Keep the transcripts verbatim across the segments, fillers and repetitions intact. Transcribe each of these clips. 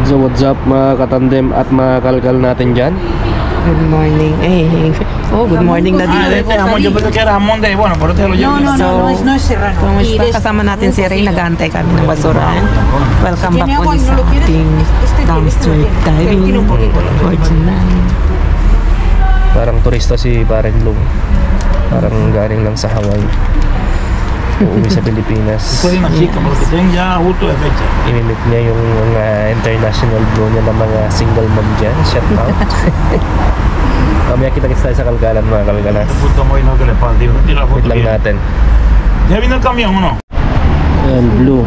So what's up mga katandem at mga kalkal natin dyan? Good morning. Eh, oh, good morning na Ah, din. este jamón, yo pensé que era jamón de, bueno, por eso te lo llevo. No, no, So, no, no es, no es serrano. Kumusta? Y Kasama natin si Ray, nag-aantay kami ng basurahan. Welcome Tiene back agua ulit y no sa lo quieres. ating Este- este dumpster no tiene. diving Tiene un poquito. for tonight. Parang turista si Paren Lung. Parang galing lang sa Hawaii. Uuwi sa Pilipinas. Después de una chica, porque tienen ya justo de fecha. Imimit niya yung mga international bro niya ng mga single mom dyan. Shout out. Mamaya kita-kits tayo sa kalgalan mga kalgalas. Este puto moy no que le pasa, digo, tira la Wait foto lang bien. natin. ¿Ya vino el camión o no? Ayan, blue.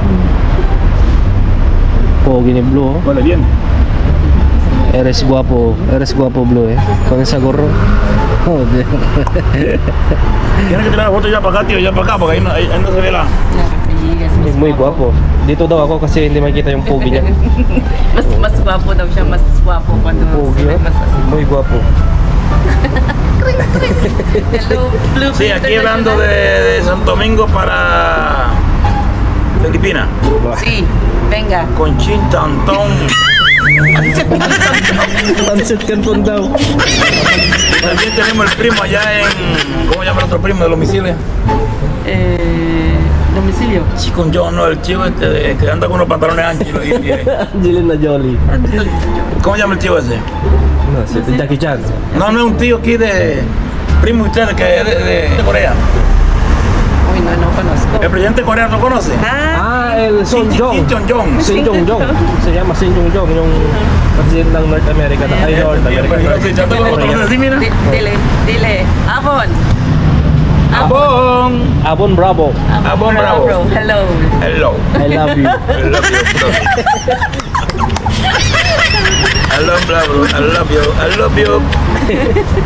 Pogi ni blue. Oh. Huele bien. Eres guapo. Eres guapo blue eh. Con esa gorro. Joder. Tienes que tirar la foto ya para acá, tío, ya para acá, porque ahí no, ahí, ahí no se ve la... Es muy guapo. Dito daw ako kasi hindi makikita yung pogi niya. Mas mas guwapo daw siya, mas guwapo pa doon. Pogi oh. Muy guapo. Hello, Blue. Sí, aquí hablando de, de Santo Domingo para Filipinas. Sí, venga. Con Chin Tantón. Sunset Canton daw. También tenemos el primo allá en... ¿Cómo se llama el otro primo de los misiles? Eh, domicilio. Sí, con John, no, el chivo este de- que anda con unos pantalones anchos. y- y- y- Angelina Jolie. ¿Cómo se llama el chivo ese? No, si Jackie Chan. No, no es un tío aquí de... Primo de ustedes que es de, de- de Corea. Uy, no, no conozco. El presidente coreano, ¿lo conoce? Ah, Ah, el Son Kim Jong. Jong-jong. Sin Jong Jong. Se llama Sin Jong Jong, yung presidente ng North America. Ay, North America. Sí, ya te lo conoces así, mira. di- dile, dile. Abon. Abón. Abon Bravo. Abón Bravo. Hello. Hello. I love you. I love you, bro. I love Bravo. I love you. I love you.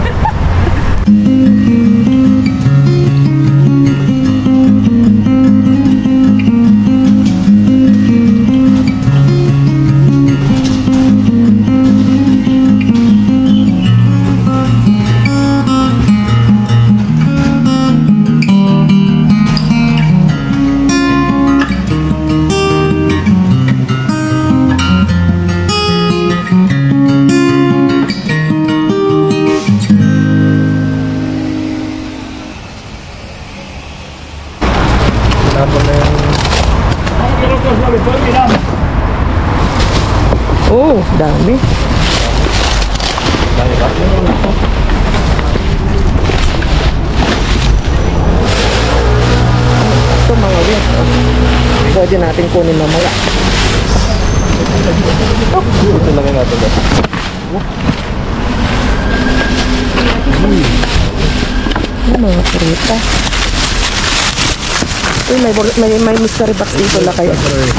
Tapon na yung... Oh, dami. Dami ba? Ito mga win. Pwede natin kunin mamaya. Ito lang yung natin ba? Ano mga fruta. Uy, may, bor- may, may mystery box dito la kayo.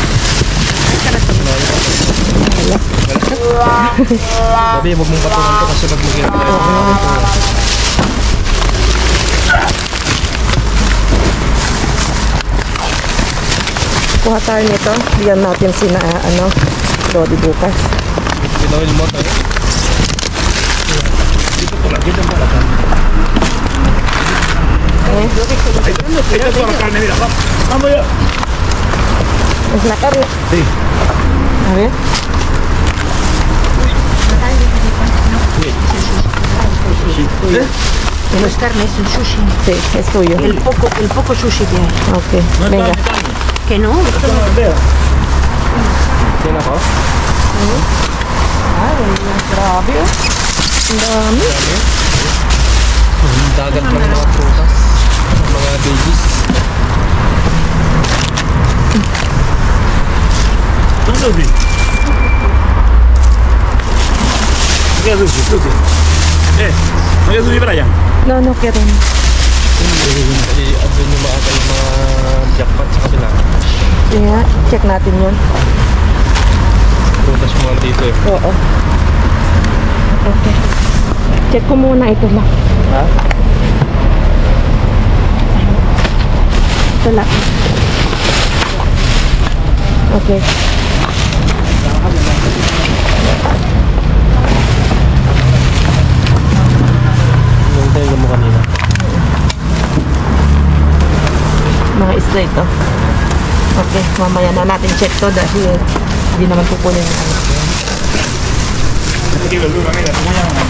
Sabi, huwag mong patungan to kasi pag mag-iap tayo. Kuha tayo nito. Diyan natin sina, ah, ano, Lodi bukas. Pinawil mo tayo. Dito po lang, dito po lang. Eh, Esta es toda la carne, mira. Vamos, vamos ya. es la carne. Sí. A ver. ¿Eh? No es carne, es un sushi. Sí, es tuyo. El poco, el poco sushi que hay. Ok, No es venga. carne, carne. Que no, esto no. Sino ako? Ay, grabe. Ang dami. Dagat lang ng mga prutas. Mga babies. ¿Dónde sushi? ¿No quieres sushi? Sushi. Eh, ¿no quieres sushi para allá? No, no, quiero. I-add nyo maaga yung mga jackpot sa kabila. Kaya, check natin yun. Prutas mo dito eh. Oo. Okay. Check ko muna ito lang. Ha? Ito lang. Okay. Yung tayo mo kanina. Mga straight, oh. Okay, mamaya na natin check to dahil hindi naman kukunin yung ano. aquí verdura, mira, ¿cómo llaman?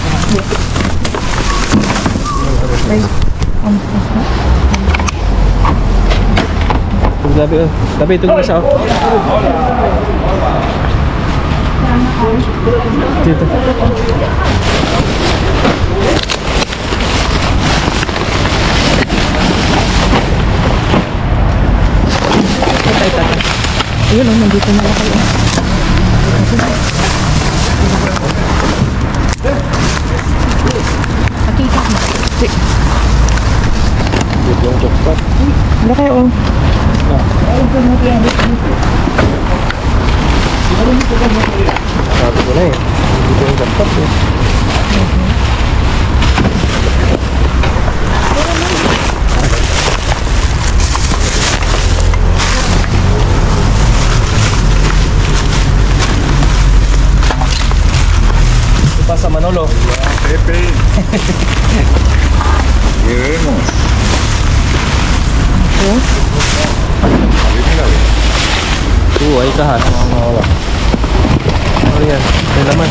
Tapi, tapi tunggu sa. Dito. Ayun, oh, nandito na lang kayo. Dito yung jackpot. Wala kayo, oh. Sabi ko na eh. Dito yung jackpot eh. Pasa Manolo. Pepe. Llevemos. Oo, ay kahat. Wala. Ano yan? May laman.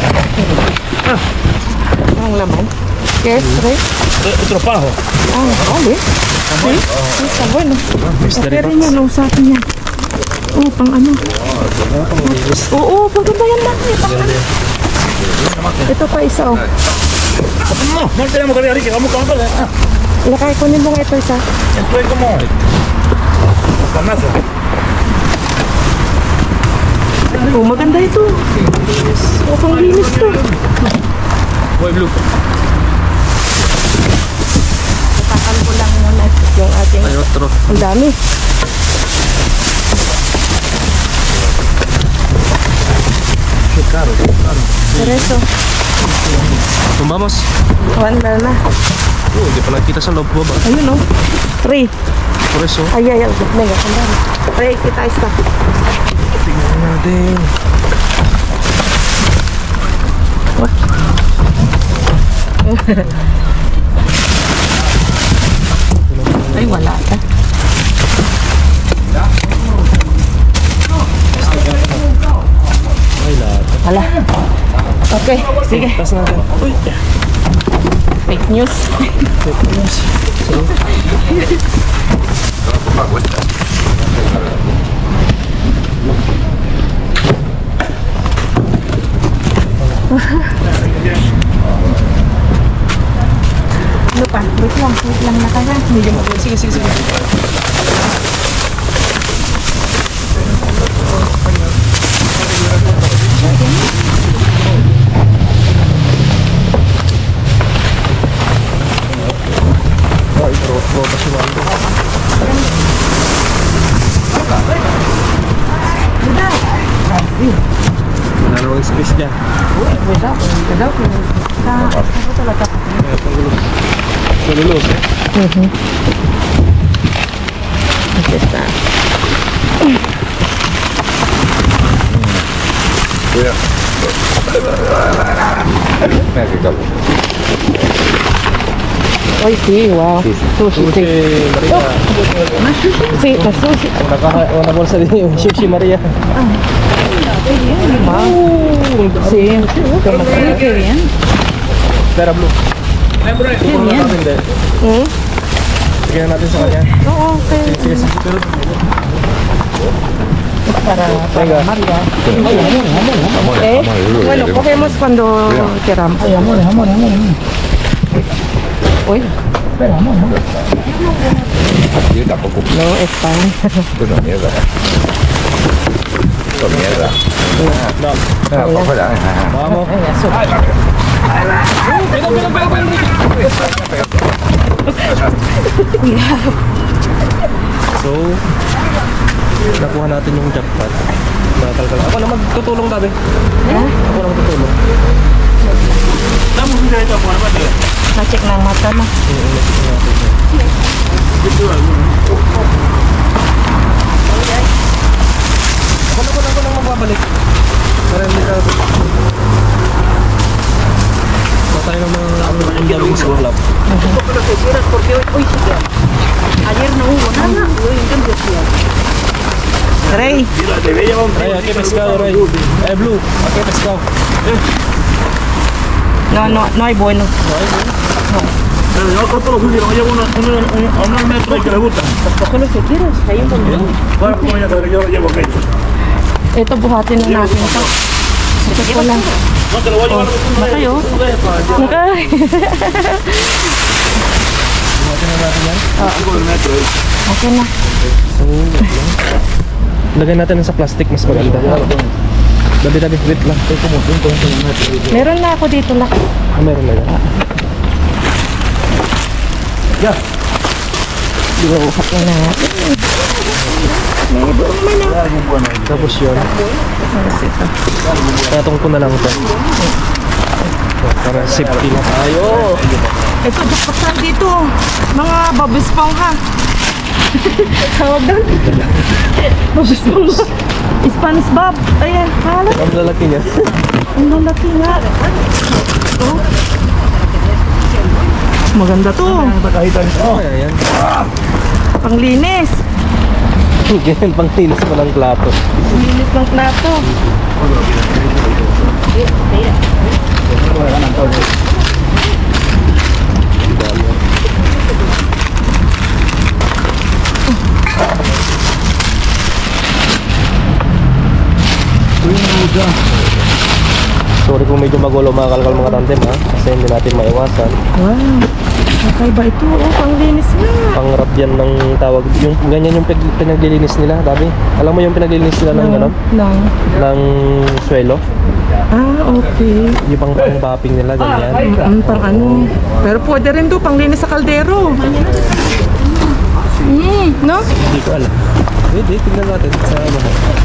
Ang laman. Yes, right? Otro pajo. Ah, vale. Sí, sí, está bueno. Mystery Okay box. rin yan, oh, sa atin yan. Oh, pang ano. Oo, paganda yan lang. eh, Pang ano. Ito pa isa, oh. No, no tenemos que ir ahí, que vamos con la ah, Ilakay ko nimo nga ito isa. estoy como panazo. Oh, maganda ito. Oh, pang linis to. Boy blue. Tatakal ko lang muna yung ating... Ay, otro. Ang dami. Caro, caro. Pero ito, Vamos. wala na. Oh, hindi pa nakita sa loob ba? Ayun, oh. Three. Por eso. Ay, ay, ay. Mega, ang dami. Three, kita isa. Tingnan natin. Ay, wala ka. Ay, lahat. Wala. Okay, sige. Tas natin. Uy. Fake news. Fake news. So, Ano pa? Wait lang, wait lang na kaya. Medyo mo. sige, sige, sige. Ay, bro, kasi wala. Wala namang space dyan. Without, without. Sa, sa talaga. Kaya panggulo. Sa lulo. Mhm. Basta. Cuidado. Mira qué capo. Ay, sí, wow. Sushi, Sushi, sí. Maria. Sí, la sushi. Una caja, una bolsa de sushi, María. Wow. Sí, qué bien. Espera, Blue. Qué bien. Natin, de. Hmm? Sige na natin sa kanya. Oo, okay. Sige, sige, sige. Pero, Para, Venga. para María. Vamos, Eh, vamos, bueno, cogemos cuando queramos. Ay, amor, amor, amor. Uy, Yo tampoco. no, es pan. Esto es mierda. Esto es mierda. no. Venga, para afuera. eh. Vamos. Venga, súper. So, nakuha natin yung jackpot. Nakalkal. Ako naman tutulong tabi. Ako naman tutulong. Damos un directo a jugar, Mateo. Na-check ng mata na. Ako na ko lang ko lang magbabalik. Para hindi ka... Patay ng mga undawing sa club. Lo que quieras, porque hoy, hoy sí que hay. Ayer no hubo nada y hoy en cambio sí hay. Rey. Mira, te voy a llevar un Ay, aquí pescado, Ray. Eh, Blue, aquí pescado. No, no, no hay bueno. Pero yo con todos los judíos, llevo una, una, una, a una metro y que le gusta. Coge lo que quieras. Ahí un montón. Bueno, como ya te yo llevo que Ito, buhatin na natin ito. Ito po lang. no te lo voy a llevar a Na kayo? Okay. Buhatin na natin yan. el metro. Okay na. So, lagay natin sa plastic, mas maganda. Dabi, dabi, wait lang. Meron na ako dito lang. Ah, meron na yan. Ya. Buhat na natin. Tapos yun. Tatong ko na lang ito. Para safety na tayo. Ito, jackpotan dito. Mga babispaw ha. Tawag doon. Babispaw ha. SpongeBob. Ayan, halat. Ang lalaki niya. Ang lalaki nga. Ito. Maganda to. Oh, ayan. Panglinis. Ganyan pang tinis mo ng plato. Panglinis ng plato. Sorry kung medyo magulo mga kalkal mga tandem ha. Kasi hindi natin maiwasan. Wow. Kakaiba ito. Oh, panglinis nga. Pangrap yan ng tawag. Yung, ganyan yung pig- pinaglilinis nila, Dabi. Alam mo yung pinaglilinis nila ng gano'n? Nang. Ng swelo. Ah, okay. Yung pang pang-bapping nila, ganyan. Mm, pang ano. Pero pwede rin doon, panglinis sa kaldero. Mm, no? Hindi ko alam. Hindi, tignan natin sa ano.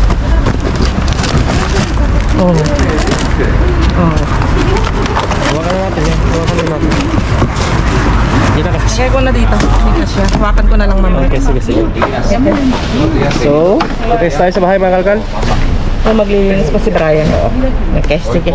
Oh. Oh. Hawakan na natin yan. Hawakan na natin. Hindi na kasi. Lagay ko na dito. Hindi ka siya. Hawakan ko na lang mamaya. Okay, sige, sige. So, test tayo sa bahay mga kalkal. Oh, maglilinis pa si Brian. Okay, sige.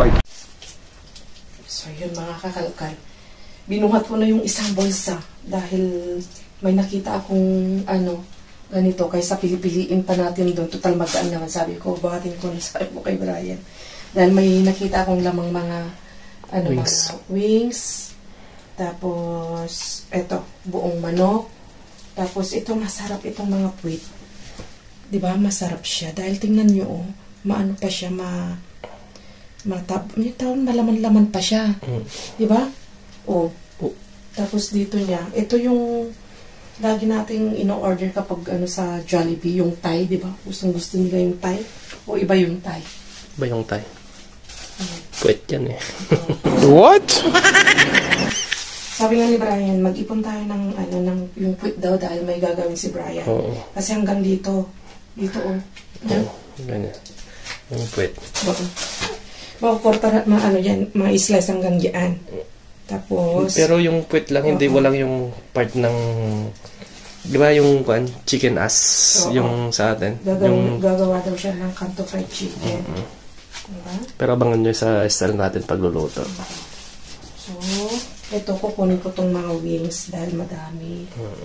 So, yun mga kakalkal. Binuhat ko na yung isang bulsa dahil may nakita akong ano, ganito, kaysa pili-piliin pa natin doon. Total magdaan naman, sabi ko. Buhatin ko na sabi mo kay Brian. Dahil may nakita akong lamang mga ano, Wings. mga wings. Tapos, eto, buong manok. Tapos, ito, masarap itong mga puwit. Diba? Masarap siya. Dahil tingnan nyo, oh, maano pa siya, ma... Matab... May taon, malaman-laman pa siya. Mm. Diba? Oh. Oh. Tapos dito niya, ito yung lagi nating ino-order kapag ano sa Jollibee, yung Thai, di ba? Gustong gusto nila yung Thai. O iba yung Thai. Ba yung tay? Puwet yan eh. What? Sabi nga ni Brian, mag-ipon tayo ng, ano, ng yung quit daw dahil may gagawin si Brian. Oo. Kasi hanggang dito, dito oh. Yan. Oo, ganyan. Yung puwet. Baka. Baka korta, ma, ano yan, ma-slice hanggang yan. Tapos, Pero yung puwet lang, hindi Oo. walang yung part ng... Di ba yung kuan, chicken ass, Oo. yung sa atin? gagawa, Yung, gagawa daw siya ng kanto fried chicken. Diba? pero abangan nyo sa style natin pagluluto. So, ito, kukunin ko tong mga wings dahil madami.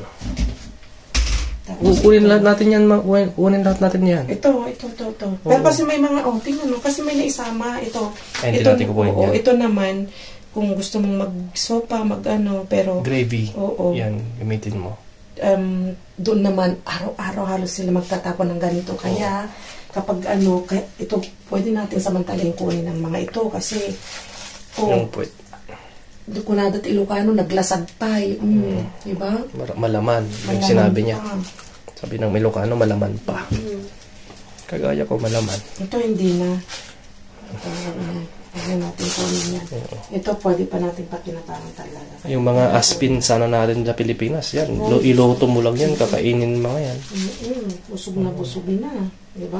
Tapos Kukunin ito- lahat natin yan, ma- kukunin lahat natin yan. Ito, ito, ito, ito. Pero kasi may mga, oh, tingnan mo, kasi may naisama. Ito. Ay, hindi ito, natin kukunin oo, yan. ito naman, kung gusto mong mag-sopa, mag-ano, pero, Gravy. Oo. Yan, gamitin mo. um, doon naman, araw-araw halos sila magtatapon ng ganito. Kaya, kapag ano, kaya, ito, pwede natin samantalahin kunin ng mga ito kasi, oh, Yung puwet. Dukunada at Ilocano, naglasad pa. eh. Mm, diba? Mar- malaman. Yung Malaman sinabi niya. pa. Sabi ng Ilocano, malaman pa. Kagaya ko, malaman. Ito hindi na. Ito, hindi natin kunin yan. Ito pwede pa natin pakinabangan talaga. Yung mga aspin sana natin sa Pilipinas, yan. Lo- Iloto mo lang yan, kakainin mga yan. Mm-mm, busog na busog na. Diba?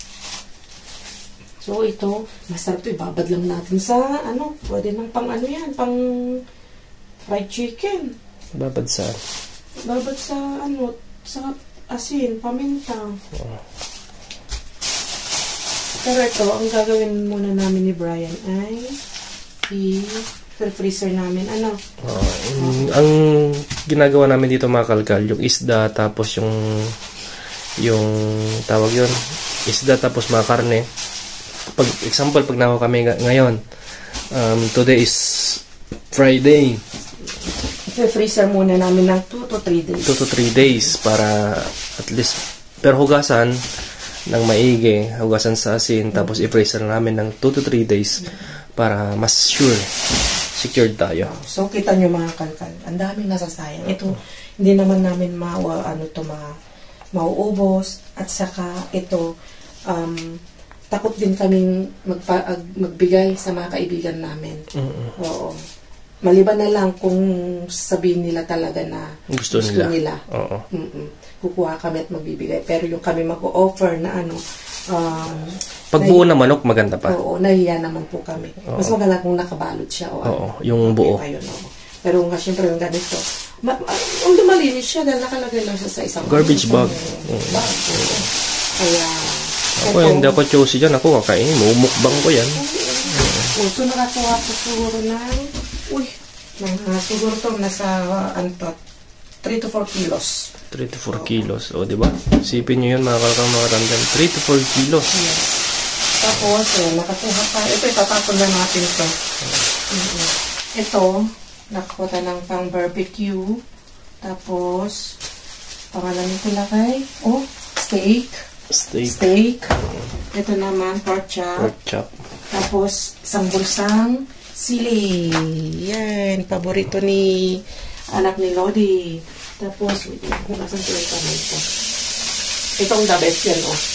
So ito, masarap ito. Ibabad lang natin sa ano. Pwede nang pang ano yan. Pang fried chicken. Babad sa... Babad sa ano. Sa asin, paminta. Pero ito, ang gagawin muna namin ni Brian ay i-freezer namin. Ano? Oh, yung- ang ginagawa namin dito mga kalkal, yung isda tapos yung yung tawag yon isda tapos mga karne. Pag example, pag nakuha kami nga- ngayon, Um, today is Friday. I-freezer muna namin ng two to three days. two to three days para at least, pero hugasan ng maigi, hugasan sa asin, tapos i-freezer namin ng two to three days para mas sure, secured tayo. So, kita nyo mga kalkal, ang daming nasasayang. Ito, hindi naman namin ma, ano to, ma, mauubos. At saka, ito, um, takot din kaming magpa, magbigay sa mga kaibigan namin. Mm-hmm. Oo. Maliban na lang kung sabihin nila talaga na gusto, gusto nila. nila. Oo. Mm-mm. Kukuha kami at magbibigay. Pero yung kami mag-offer na ano, um, pag buo na manok, maganda pa. Oo, nahiya naman po kami. Oo. Mas maganda kung nakabalot siya. O, Oo, ano, yung buo. Ayun, oo. Pero nga, syempre, yung ganito, ma uh, although malinis siya, dahil nakalagay lang siya sa isang garbage bag. Mm. bag. Oo. Kaya, ako, eto, hindi ako choosy dyan. Ako, kakainin. Mumukbang ko yan. Oo, so nakakuha ko siguro ng, uy, mga siguro to, nasa, uh, ano to, three to four kilos. three to four kilos. O, diba? Sipin nyo yun, mga kalakang mga random. three to four kilos. Yes. Tapos, eh, nakakuha pa. Ito, itatapon na natin ito. Mm-hmm. Ito, nakakuha ng pang barbecue. Tapos, pangalan nito lakay. Oh, steak. Steak. Steak. Ito naman, pork chop. Pork chop. Tapos, isang bulsang sili. Yan, paborito ni anak ni Lodi. Tapos, wait, kung nasan ko ito na ito. Itong the best yan, oh.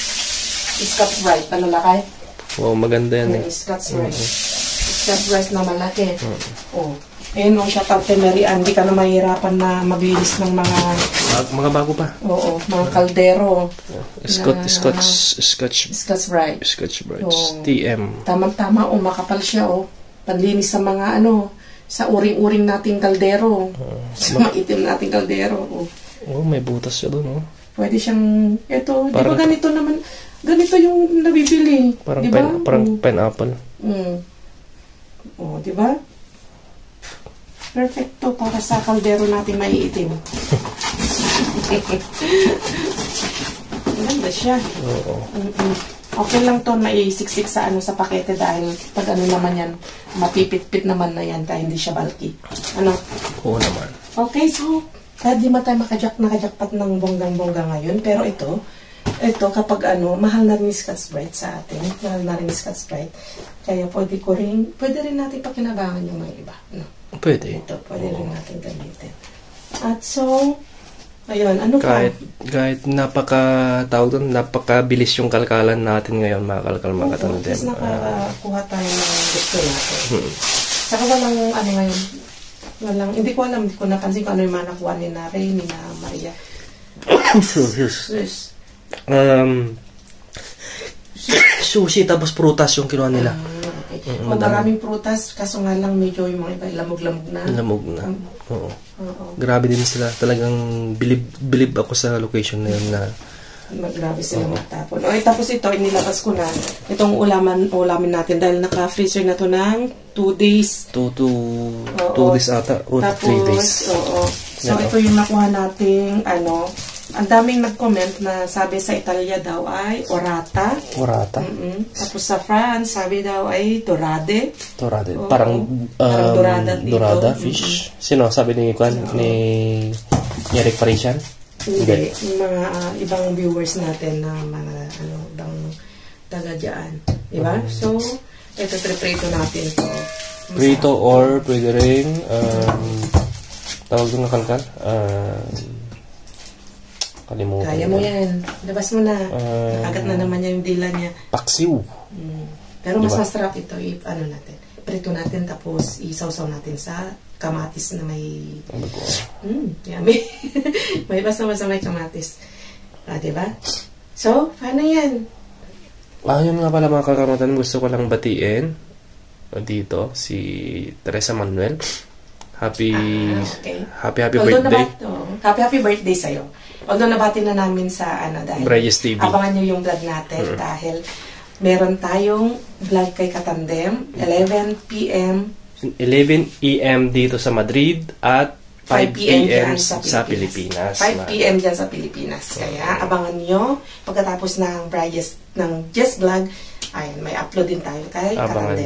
Scott's rice. Ano lakay? Wow, maganda yan eh. Scott's rice. Scott's rice na malaki. Oh. Ayun, oh, shout out kay Mary Ann. Di ka na mahirapan na maglinis ng mga... Bag, mga bago pa. Oo, mga kaldero. Scotch, na, Scotch, Scotch, Scott's rice. Scotch Brides. Oh. T M. Tamang-tama, oh, makapal siya, oh. Panlinis sa mga, ano, sa uring-uring nating kaldero. Uh, sa maitim nating kaldero, oh. Oh, may butas siya doon, oh. Pwede siyang, eto, di Parang- ba ganito naman, ganito yung nabibili. Parang, di ba? pine, parang Oh. pineapple. Mm. Oh, di ba? Perfecto para sa kaldero natin maiitim. Maganda siya. Oo. Mm-mm. Okay lang to maisiksik sa ano sa pakete dahil pag ano naman yan, mapipit-pit naman na yan kaya hindi siya bulky. Ano? Oo naman. Okay, so kahit di man tayo makajak, nakajakpat ng bonggang-bongga ngayon, pero ito, ito kapag ano, mahal na rin yung Scotch Brite sa atin, mahal na rin yung Scotch Brite, kaya pwede ko rin, pwede rin natin pakinabangan yung mga iba. No? Pwede. Ito, pwede rin natin gamitin. At so, ayun, ano pa? Kahit, kahit napaka, tawag doon, napakabilis yung kalkalan natin ngayon, mga kalkal, mga katandem. Tapos nakakuha tayo ng gusto natin. Hmm. Saka walang, ano ngayon, walang, hindi ko alam, hindi ko napansin kung ano yung mga nakuha ni na Ray, ni na Maria. Sus. Yes. Um, sushi, tapos prutas yung kinuha nila. Ah, okay. Mm, O, madami. maraming prutas, kaso nga lang medyo yung mga iba, lamog-lamog na. Lamog na. Um, Oo. Oo. Grabe din sila. Talagang bilib, bilib ako sa location na yun na Grabe sila magtapon. O, eh, tapos ito, inilabas ko na. Itong ulaman, ulamin natin dahil naka-freezer na to ng two days. two to Oo. two days ata. O Tapos, three days. oo. So, Yan, ito yung nakuha nating, ano, ang daming nag-comment na sabi sa Italia daw ay orata. Orata. Mm-mm. Tapos sa France, sabi daw ay dorade. Dorada. Oo. Parang, um, Parang dorada dito. dorada Mm-mm. fish. Sino? Sabi ni Kwan? Ni Eric Parisian? Hindi. Yung mga ah, ibang viewers natin na mga, ano, ibang taga dyan. Diba? So, ito, preprito natin to. Prito or pwede rin um, tawag doon na kalkal? Um, kalimutan. Kaya mo ko. yan. Labas mo na. Um, Nakagat na naman niya yung dila niya. Paksiw. Mm. Pero mas Diba? masarap ito, i- ano natin, prito natin tapos isawsaw natin sa kamatis na may, Ano ko? mm, yummy. May basta basta may kamatis. Ah, diba? So, paano yan? Ah, yun nga pala mga kakamatan. Gusto ko lang batiin dito si Teresa Manuel. Happy Ah, okay. happy happy Although birthday. nabat- oh, happy happy birthday sa'yo. Although nabati na namin sa ano dahil Brayes T V. abangan nyo yung vlog natin dahil meron tayong vlog kay Katandem eleven p m eleven a m dito sa Madrid at five p m dyan sa Pilipinas. five p m dyan sa Pilipinas. Kaya abangan nyo pagkatapos ng Brayes ng Jess Vlog, ay may upload din tayo kay Abangan Katandem. nyo.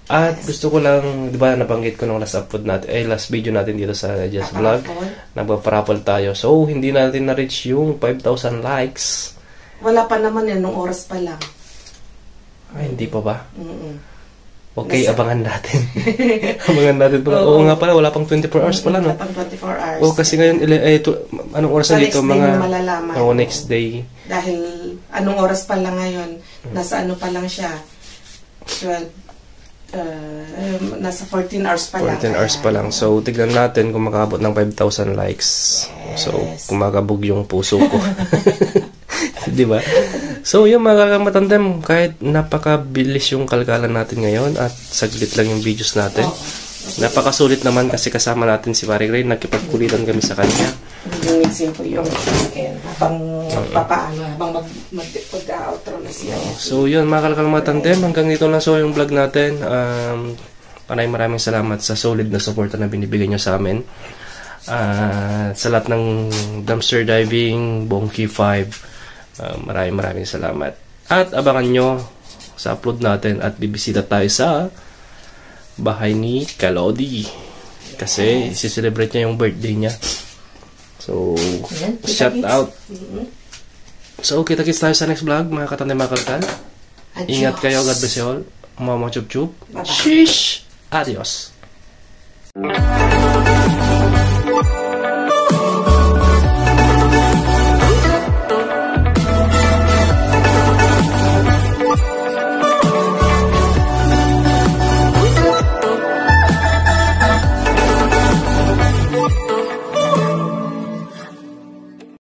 At gusto ko lang, di ba nabanggit ko nung last upload natin, eh last video natin dito sa Just Vlog, nagpa-parapol tayo. So, hindi natin na-reach yung five thousand likes. Wala pa naman yan, nung oras pa lang. Ay, hindi pa ba? Mm-mm. Okay, Nasa- abangan natin. abangan natin pala. Oo Oo. nga pala, wala pang twenty-four hours pala, no? Wala pang twenty-four hours. Oo, kasi ngayon, ili- eh, to, anong oras Sa na dito? next day Mga, mo malalaman. Oo, next day. Dahil, anong oras pa lang ngayon? Nasa ano pa lang siya? twelve, uh, nasa fourteen hours pa lang. fourteen hours pa lang. So, tignan natin kung makabot ng five thousand likes. So, kumakabog yung puso ko. Di ba? So, yung mga kamatandem, kahit napakabilis yung kalkalan natin ngayon at saglit lang yung videos natin. Napakasulit naman kasi kasama natin si Pare Gray. Nakipagkulitan kami sa kanya. Gumixin ko yung akin habang papaano, habang mag, mag, mag-outro na siya. So, yun mga kalkamatandem. Hanggang dito lang so yung vlog natin. Um, maraming maraming salamat sa solid na suporta na binibigay nyo sa amin. Uh, sa lahat ng dumpster diving, Bongki five. Uh, maraming maraming salamat. At abangan nyo sa upload natin at bibisita tayo sa bahay ni Kalodi. Kasi isi-celebrate niya yung birthday niya. So, Ayan, kita shout kits. out. Mhm. So, kita-kits tayo sa next vlog, mga katanda mga kalkan. Ingat kayo, God bless you all. Mama chup chup. Bye-bye. Shish! Adios!